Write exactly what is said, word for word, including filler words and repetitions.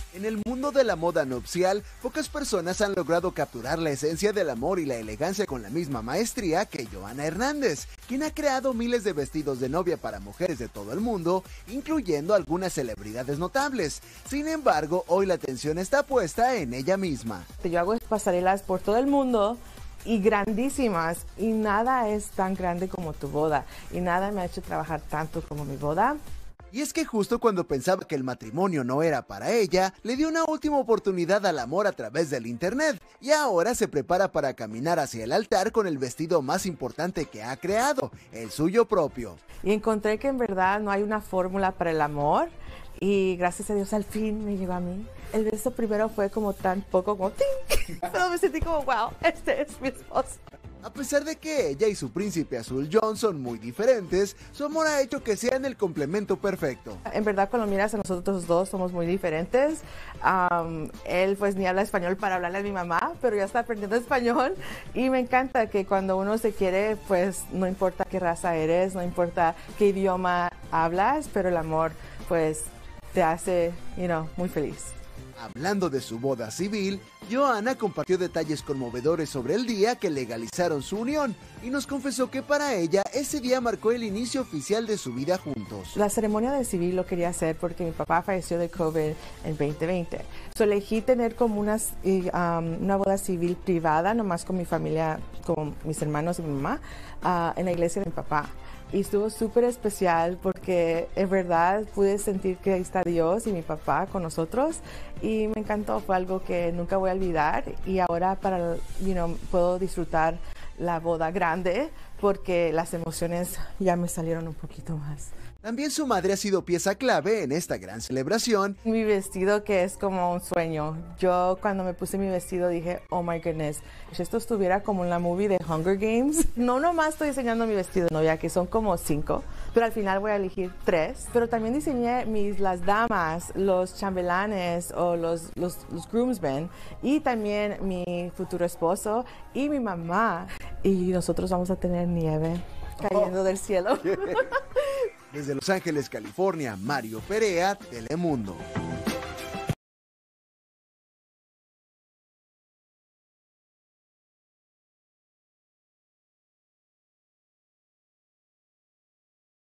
En el mundo de la moda nupcial, pocas personas han logrado capturar la esencia del amor y la elegancia con la misma maestría que Johanna Hernández, quien ha creado miles de vestidos de novia para mujeres de todo el mundo, incluyendo algunas celebridades notables. Sin embargo, hoy la atención está puesta en ella misma. Yo hago pasarelas por todo el mundo y grandísimas, y nada es tan grande como tu boda, y nada me ha hecho trabajar tanto como mi boda. Y es que justo cuando pensaba que el matrimonio no era para ella, le dio una última oportunidad al amor a través del internet, y ahora se prepara para caminar hacia el altar con el vestido más importante que ha creado, el suyo propio. Y encontré que en verdad no hay una fórmula para el amor, y gracias a Dios al fin me llegó a mí. El beso primero fue como tan poco como ¡ting! Pero me sentí como wow, este es mi esposo. A pesar de que ella y su príncipe azul John son muy diferentes, su amor ha hecho que sean el complemento perfecto. En verdad, cuando miras a nosotros dos somos muy diferentes. Um, él pues ni habla español para hablarle a mi mamá, pero ya está aprendiendo español, y me encanta que cuando uno se quiere, pues no importa qué raza eres, no importa qué idioma hablas, pero el amor pues te hace, you know, muy feliz. Hablando de su boda civil, Johanna compartió detalles conmovedores sobre el día que legalizaron su unión y nos confesó que para ella ese día marcó el inicio oficial de su vida juntos. La ceremonia de civil lo quería hacer porque mi papá falleció de COVID en veinte veinte. So, elegí tener como unas, um, una boda civil privada, nomás con mi familia, con mis hermanos y mi mamá, uh, en la iglesia de mi papá. Y estuvo súper especial porque en verdad pude sentir que ahí está Dios y mi papá con nosotros, y me encantó, fue algo que nunca voy a olvidar, y ahora para, you know, puedo disfrutar la boda grande porque las emociones ya me salieron un poquito más. También su madre ha sido pieza clave en esta gran celebración. Mi vestido, que es como un sueño. Yo cuando me puse mi vestido dije, oh my goodness, si esto estuviera como en la movie de Hunger Games. No nomás estoy diseñando mi vestido de novia, que son como cinco, pero al final voy a elegir tres. Pero también diseñé mis, las damas, los chambelanes o los, los, los groomsmen, y también mi futuro esposo y mi mamá. Y nosotros vamos a tener nieve cayendo oh. del cielo. Desde Los Ángeles, California, Mario Perea, Telemundo.